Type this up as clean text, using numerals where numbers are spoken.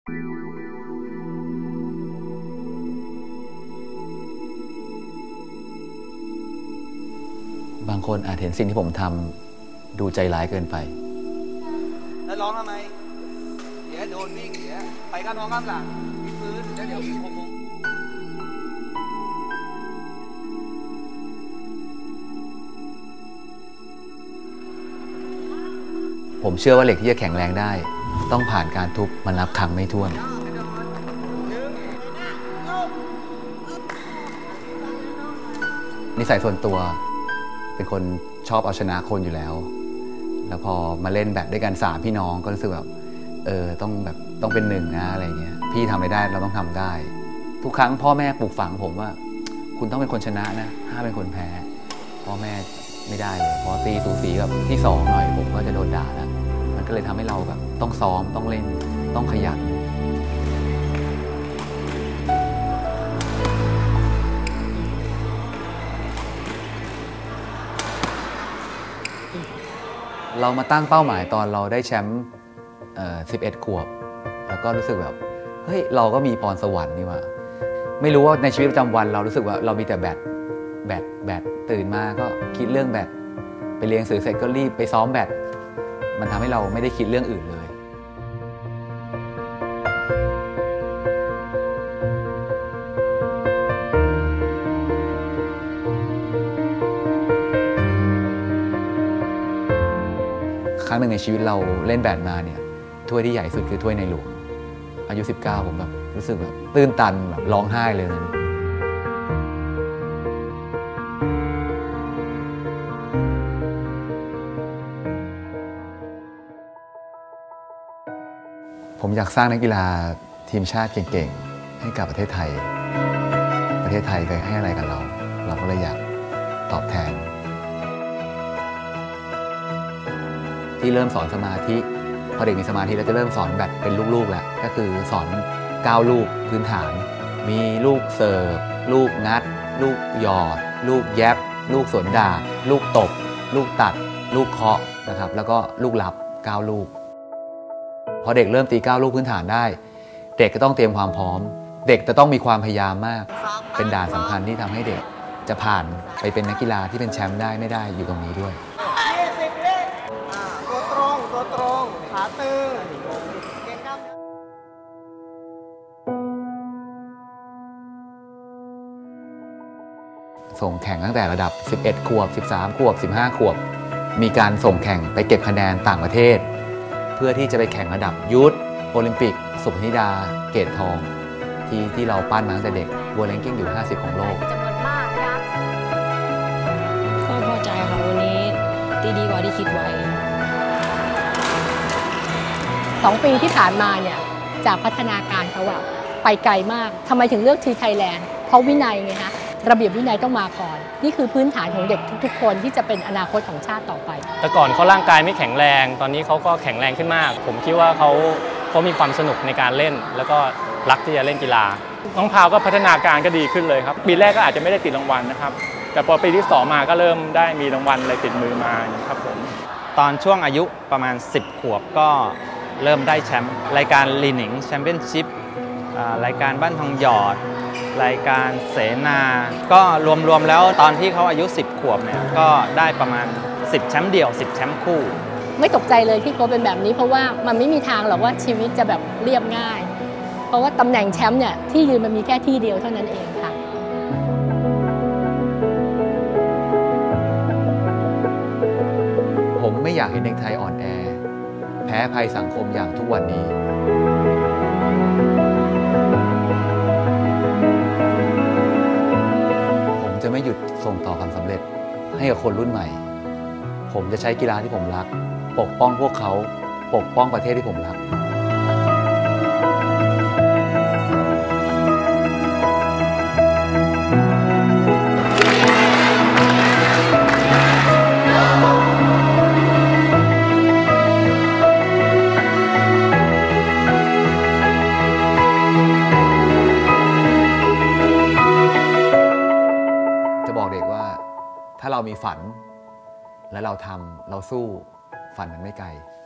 บางคนอาจเห็นสิ่งที่ผมทำดูใจร้ายเกินไปแล้วร้องทำไมเดี๋ยวโดนวิ่งเดี๋ยวไปข้างน้องข้างหลังวิดพื้นแล้วเดี๋ยว6 โมงผมเชื่อว่าเหล็กที่จะแข็งแรงได้ต้องผ่านการทุบมันนับครั้งไม่ถ้วนนิสัยส่วนตัวเป็นคนชอบเอาชนะคนอยู่แล้วแล้วพอมาเล่นแบดด้วยกัน3 พี่น้องก็รู้สึกแบบต้องเป็น1นะอะไรเงี้ยพี่ทำอะไรได้เราต้องทำได้ทุกครั้งพ่อแม่ปลูกฝังผมว่าคุณต้องเป็นคนชนะนะห้ามเป็นคนแพ้พ่อแม่ไม่ได้เลยพอตีสูสีกับที่2หน่อยผมก็จะโดนด่าแล้วมันก็เลยทำให้เราแบบต้องซ้อมต้องเล่นต้องขยันเรามาตั้งเป้าหมายตอนเราได้แชมป์11 ขวบแล้วก็รู้สึกแบบเฮ้ยเราก็มีพรสวรรค์นี่ว่าไม่รู้ว่าในชีวิตประจำวันเรารู้สึกว่าเรามีแต่แบดตื่นมาก็คิดเรื่องแบดไปเรียนหนังสือเสร็จก็รีบไปซ้อมแบดมันทำให้เราไม่ได้คิดเรื่องอื่นเลยครั้งหนึ่งในชีวิตเราเล่นแบดมาเนี่ยถ้วยที่ใหญ่สุดคือถ้วยในหลวงอายุ19ผมแบบรู้สึกแบบตื้นตันแบบร้องไห้เลยนะผมอยากสร้างนักกีฬาทีมชาติเก่งๆให้กับประเทศไทยเคยให้อะไรกับเราก็เลยอยากตอบแทนที่เริ่มสอนสมาธิพอเด็กมีสมาธิแล้วจะเริ่มสอนแบบเป็นลูกๆแล้วก็คือสอน9 ลูกพื้นฐานมีลูกเสิร์ฟลูกงัดลูกหยอดลูกแยบลูกสวนดาบลูกตบลูกตัดลูกเคาะนะครับแล้วก็ลูกรับ9 ลูกพอเด็กเริ่มตี9 ลูกพื้นฐานได้เด็กก็ต้องเตรียมความพร้อมเด็กจะต้องมีความพยายามมากเป็นด่านสำคัญที่ทำให้เด็กจะผ่านไปเป็นนักกีฬาที่เป็นแชมป์ได้ไม่ได้อยู่ตรงนี้ด้วยตัวตรงขาตึงเก่งครับส่งแข่งตั้งแต่ระดับ11 ขวบ13 ขวบ15 ขวบมีการส่งแข่งไปเก็บคะแนนต่างประเทศเพื่อที่จะไปแข่งระดับยูทโอลิมปิกสุพนิดาเกตทองที่เราปั้นมาตั้งแต่เด็กวัวแรงกิ้งอยู่50ของโลกจำนวนมากนะก็พอใจค่ะวันนี้ตีดีกว่าที่คิดไว้ 2 ปีที่ผ่านมาเนี่ยจากพัฒนาการเขาอะไปไกลมากทำไมถึงเลือกทีไทยแลนด์เพราะวินัยไงฮะระเบียบวินัยต้องมาก่อนนี่คือพื้นฐานของเด็กทุกๆคนที่จะเป็นอนาคตของชาติต่อไปแต่ก่อนเขาร่างกายไม่แข็งแรงตอนนี้เขาก็แข็งแรงขึ้นมากผมคิดว่าเขามีความสนุกในการเล่นแล้วก็รักที่จะเล่นกีฬาน้องพาวก็พัฒนาการก็ดีขึ้นเลยครับปีแรกก็อาจจะไม่ได้ติดรางวัลนะครับแต่พอปีที่2มาก็เริ่มได้มีรางวัลอะไรติดมือมาครับผมตอนช่วงอายุประมาณ10 ขวบก็เริ่มได้แชมป์รายการลีหนิงแชมเปี้ยนชิพรายการบ้านทองหยอดรายการเสนาก็รวมแล้วตอนที่เขาอายุ10 ขวบเนี่ยก็ได้ประมาณ10 แชมป์เดี่ยว10 แชมป์คู่ไม่ตกใจเลยที่โค้ชเป็นแบบนี้เพราะว่ามันไม่มีทางหรอกว่าชีวิตจะแบบเรียบง่ายเพราะว่าตำแหน่งแชมป์เนี่ยที่ยืนมันมีแค่ที่เดียวเท่านั้นเองค่ะผมไม่อยากเห็นเด็กไทยอ่อนแอแพ้ภัยสังคมอย่างทุกวันนี้ผมจะไม่หยุดส่งต่อความสำเร็จให้กับคนรุ่นใหม่ผมจะใช้กีฬาที่ผมรักปกป้องพวกเขาปกป้องประเทศที่ผมรักถ้าเรามีฝันและเราทำเราสู้ฝันมันไม่ไกล